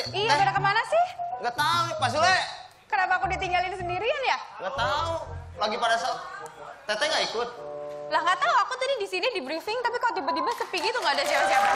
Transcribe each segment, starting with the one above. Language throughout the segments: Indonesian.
Iya, pada kemana sih? Nggak tahu, Pak Sule. Kenapa aku ditinggalin sendirian ya? Nggak tahu. Lagi pada saat Teteh nggak ikut. Lah nggak tahu, aku tadi di sini di briefing, tapi kok tiba-tiba sepi gitu nggak ada siapa-siapa.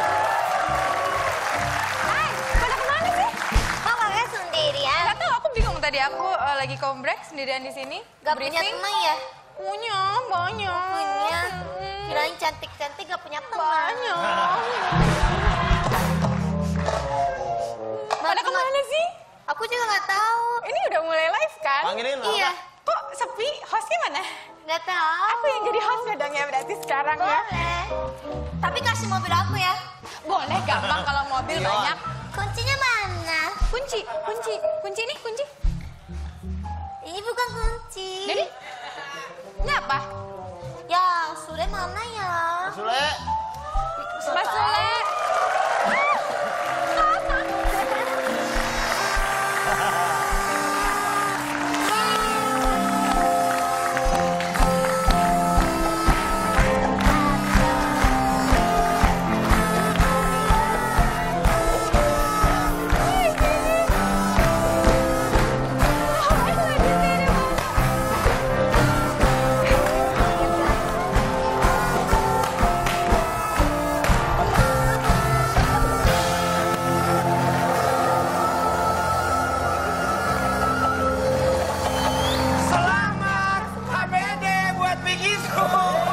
Hai, pada kemana sih? Kok kakak sendirian? Nggak tahu, aku bingung tadi. Aku lagi kombrek sendirian di sini. Gak punya teman ya? Punya, banyak. Punya. Kirain cantik-cantik gak punya teman. Banyak. Pada kemana sih? Aku juga gak tahu. Ini udah mulai live kan? Panggilin lah. Iya. Kok sepi? Hostnya mana? Gak tahu. Aku yang jadi hostnya dong ya berarti sekarang ya. Boleh. Tapi kasih mobil aku ya. Boleh, gampang kalau mobil Iya. banyak. Kuncinya mana? Kunci nih, kunci. Ini bukan kunci. Jadi, ini apa? Yang Sule mana ya? Pak Sule. Mas Sule. Selamat HBD buat Pikisu.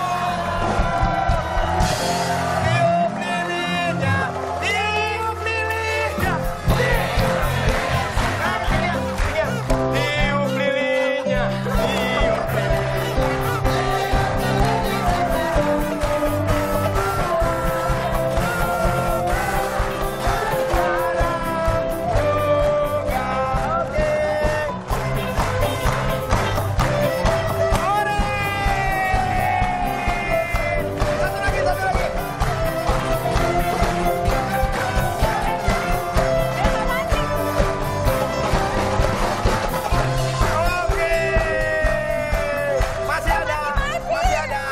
Tiup lilinnya, tiup lilinnya. Tiup lilinnya, tiup Satu lagi, satu lagi. Oke. Masih ada, masih ada.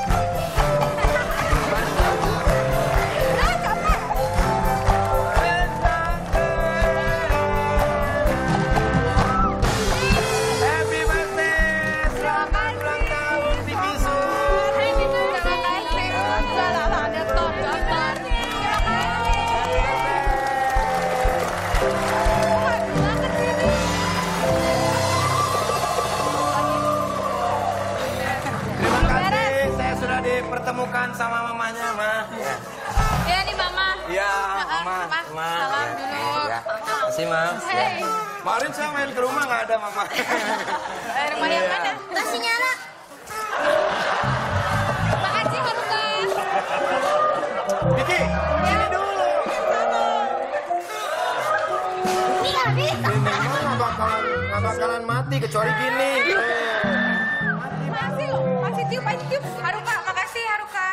Happy birthday, selamat ulang tahun Pikisu. Terima kasih, saya sudah dipertemukan sama mamanya, Ma. Ya. Ya nih Mama. Iya, Mama. Salam dulu. Ya. Terima kasih, Ma. Hey, Kemarin saya main ke rumah nggak ada, Mama. rumah yang mana? Masih nyala. Makasih Haruka. Vicky, ini dulu. Ini gak bisa. Ini mah nggak bakalan mati kecuali gini. Makasih loh, masih tiup. Haruka, makasih Haruka.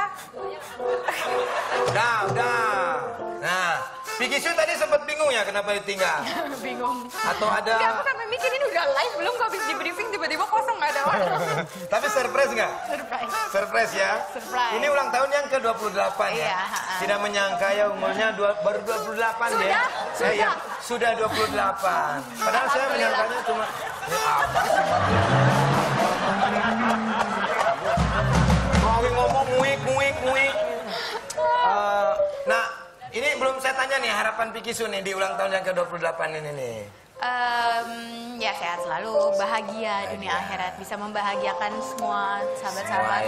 Udah. Nah, Pikisu tadi sempat bingung ya kenapa ditinggal? Bingung. Atau Enggak, aku ada... sampai mikir ini udah live belum, kok habis di briefing tiba-tiba kosong nggak ada orang. Tapi surprise nggak? Surprise. Surprise ya? Surprise. Ini ulang tahun yang ke-28 ya? Iya. Tidak menyangka ya umurnya baru 28 ya? Sudah. Sudah 28. Padahal saya menyangkanya cuma... Ya apa sih? Ngomong muik. Nah, ini belum saya tanya nih harapan Pikisu nih di ulang tahun yang ke-28 ini nih. Ya sehat selalu, bahagia dunia akhirat, bisa membahagiakan semua sahabat-sahabat.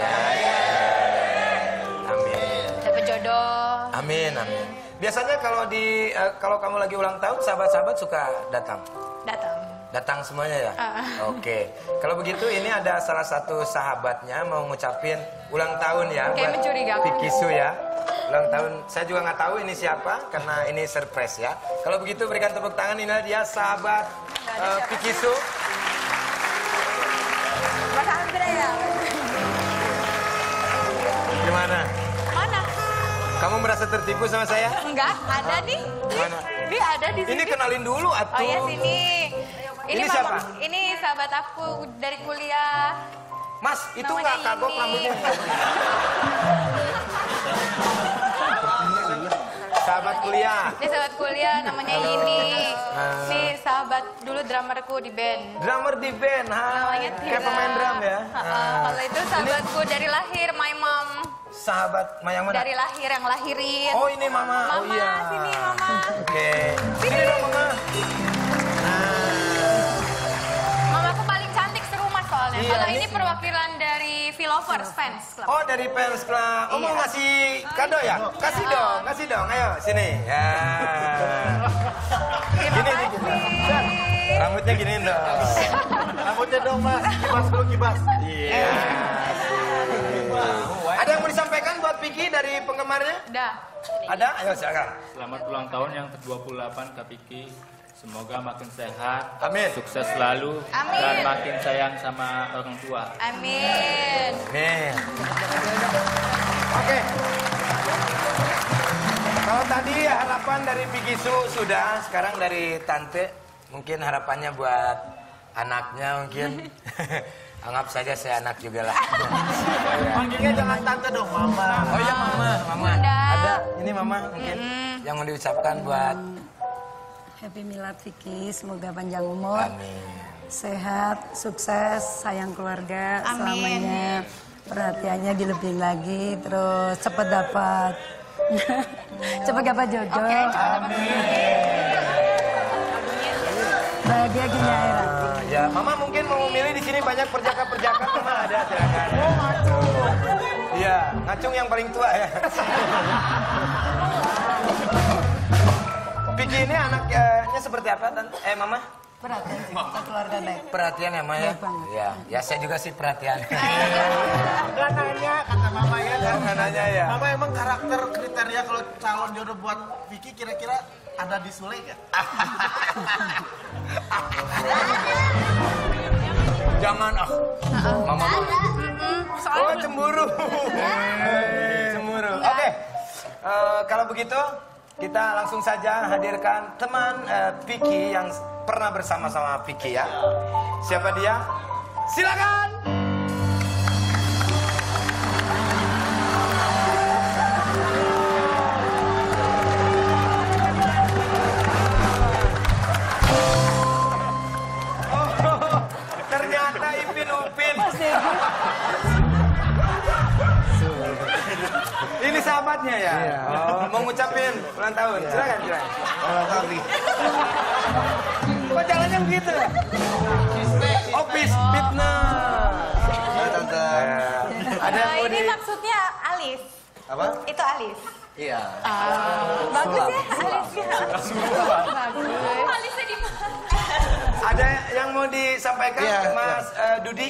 Amin. Dapat jodoh. Amin. Biasanya kalau kamu lagi ulang tahun, sahabat-sahabat suka datang. Datang semuanya ya? Oke. Kalau begitu ini ada salah satu sahabatnya mau ngucapin ulang tahun ya. Kayak mencurigakan. Pikisu ya. Ulang tahun, saya juga nggak tahu ini siapa karena ini surprise ya. Kalau begitu berikan tepuk tangan, inilah dia sahabat Pikisu. Mas Andre ya? Gimana? Mana? Kamu merasa tertipu sama saya? Enggak, ada nih. Mana? Dia ada di sini. Ini kenalin dulu atuh. Oh ya sini. Ini siapa? Ini sahabat aku dari kuliah. Mas, itu Namanya nggak kagok ini. rambutnya. Sahabat kuliah. Dia sahabat kuliah namanya Yini. sahabat dulu drummerku di band. Drummer di band, Namanya Tira. kayak pemain drum ya? Kalau itu sahabatku dari lahir, my mom. Sahabat yang mana? Dari lahir, yang lahirin. Oh ini mama. Mama, Oh iya. sini mama. Oke. Sini dong mama. Mamaku paling cantik serumah soalnya. Iya, Kalau ini- ini perwakilan dari Philovers fans club. Oh dari fans club. Oh mau Iya. ngasih kado ya? Kasih dong, kasih dong. Ayo sini. Ya. Terima Gini, kasih. Rambutnya gini dong. Rambutnya dong mas, kibas dulu kibas. Iya. Ada yang mau disampaikan buat Vicky dari penggemarnya? Udah. Ada? Ayo silakan. Selamat ulang tahun yang ke-28 Kak Vicky. Semoga makin sehat, Amin. sukses selalu, Amin. dan makin sayang sama orang tua. Amin. Nih. Oke. Kalau tadi harapan dari Vicky Su sudah, sekarang dari Tante mungkin harapannya buat anaknya mungkin. Anggap saja saya anak juga lah. Panggilnya jangan tante dong, mama. Oh iya mama, mama. Bunda. Ada ini mama mungkin yang mau diucapkan buat Happy Milad Vicky, semoga panjang umur, Amin. sehat, sukses, sayang keluarga Amin. selamanya, perhatiannya dilebihin lagi, terus cepet dapat, cepet dapat jodoh, Oke, cepet dapat. bahagia gini akhirat. Ya, mama mungkin mau memilih di sini banyak perjaka-perjaka, mama ada silakan. Oh, ngacung. Iya, ngacung yang paling tua ya. Vicky ini anaknya seperti apa, Tante? Mama? Perhatian sih, kita keluarga baik. Perhatian ya, Ma ya? Baik banget. Ya, ya saya juga sih perhatian. Gak nanya, kata mama ya. Nggak nanya ya. Mama emang karakter kriteria kalau calon jodoh buat Vicky kira-kira ada di Sule gak? Jangan Mama. Oh, cemburu. Cemburu. Oke. Kalau begitu kita langsung saja hadirkan teman Vicky yang pernah bersama-sama Vicky ya. Siapa dia? Silakan. Oh, ternyata Ipin Upin. Ini sahabatnya ya? Oh, mau ngucapin ulang tahun. Silakan, silakan. Kok jalannya begitu? Oh, fitnah. Ya tante. Ada yang mau Ini di... maksudnya alis. Apa? Itu alis. Iya. Bagus ya alisnya. Bagus. Alisnya di mana? Ada yang mau disampaikan, Iya, Mas Dudi?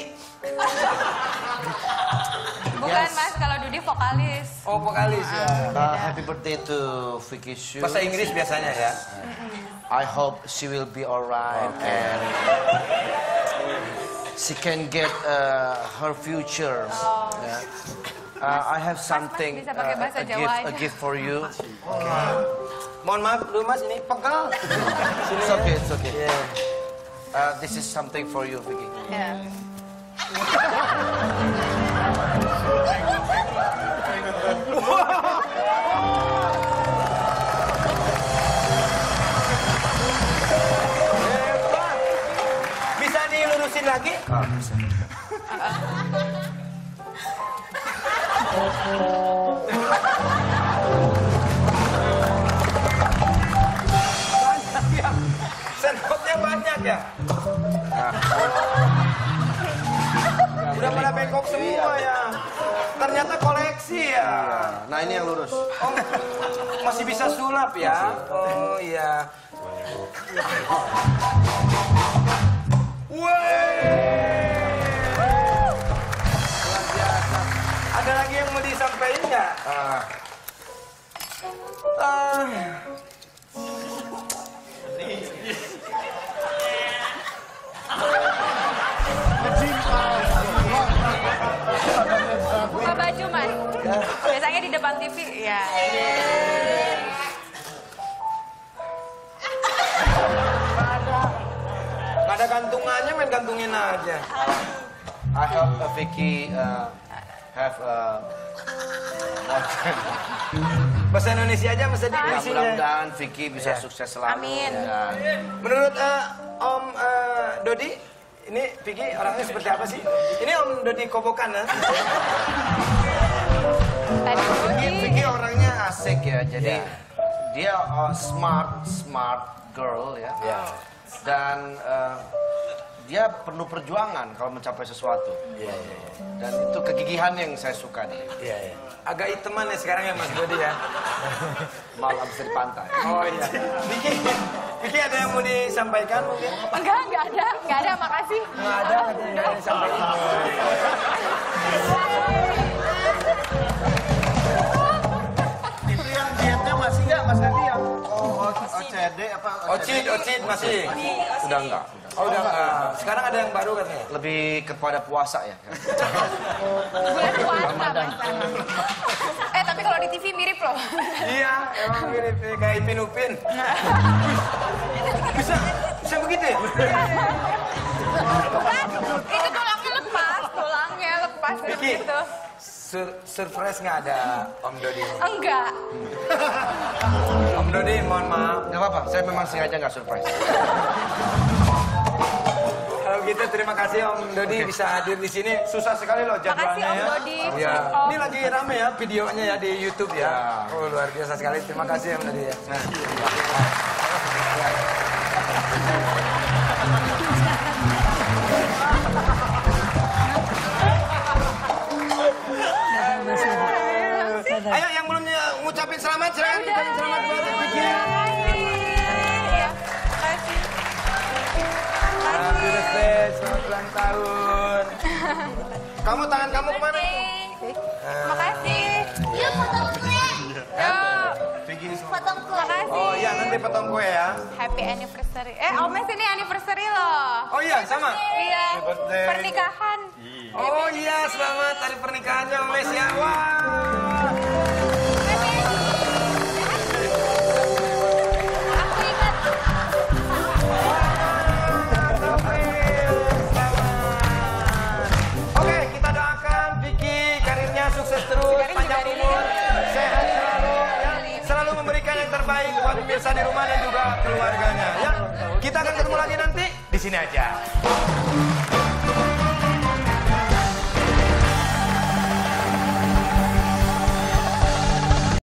Bukan Mas, kalau Dudi vokalis. Oh, vokalis ya. Happy birthday to Vicky Shu. Bahasa Inggris biasanya ya. I hope she will be alright and she can get her future. Yeah. I have something, bisa pakai bahasa Jawa a aja. gift for you. Mohon maaf dulu Mas, ini pegel. It's okay, it's okay. This is something for you, Vicky. Ya. Hebat. Bisa dilurusin lagi? Banyak ya. Sendoknya banyak ya. Udah pada bengkok semua ya. Ternyata koleksi ya. Nah ini yang lurus. Oh, masih bisa sulap ya? Oh iya. Luar biasa. Ada lagi yang mau disampaikan nggak? Buka baju Mas. Biasanya di depan TV. Ya. Nggak ada gantungannya, main gantungin aja. I hope Vicky have Bahasa Indonesia aja, masa ya, dikasihnya. mudah-mudahan Vicky bisa sukses selalu. Amin. Dan Menurut Om Dodi, ini Vicky orangnya seperti apa sih? Ini Om Dodi Kobokan ya? Vicky orangnya asik ya, jadi dia smart girl ya. Dan dia penuh perjuangan kalau mencapai sesuatu. Dan itu kegigihan yang saya suka nih. Agak hitaman ya sekarang ya Mas Dodi ya. Malam bisa di pantai. Oh iya. Vicky ada yang mau disampaikan mungkin? Enggak ada, makasih. Nggak ada yang disampaikan. Itu yang dietnya masih nggak Mas Randy yang OCD apa? Ocit masih? Udah enggak. Oh udah enggak. Sekarang ada yang baru katanya? Lebih kepada puasa ya. Bulan puasa, Mas. Tapi kalau di TV mirip loh. Iya, emang mirip kayak Ipin Upin. Bisa begitu ya? Bukan, itu tulangnya lepas Vicky, gitu. surprise nggak ada Om Dodi? Enggak. Om Dodi, mohon maaf. Nggak apa-apa, saya memang sengaja nggak surprise. Kalau gitu terima kasih Om Dodi bisa hadir di sini. Susah sekali loh jadwalnya Makasih, Om ya. Dodi. Iya. Oh. Ini lagi rame ya videonya ya di YouTube ya. Oh luar biasa sekali. Terima kasih Om Dodi ya. Ayo yang belum ngucapin selamat silakan ngucapin selamat buat Vicky. Happy birthday, selamat ulang tahun. Kamu tangan kamu kemana? Makasih. Yuk potong kue. Potong kue. Makasih. Oh iya nanti potong kue ya. Happy anniversary. Om Mes ini anniversary loh. Oh iya sama. Iya. Happy birthday. Pernikahan. Oh iya selamat hari pernikahannya Om Mes ya. Wah. Aku ingat. Oke, kita doakan Vicky karirnya sukses terus, panjang umur, sehat selalu, ya. Selalu memberikan yang terbaik buat pemirsa di rumah dan juga keluarganya. Ya, kita akan ketemu lagi nanti di sini aja.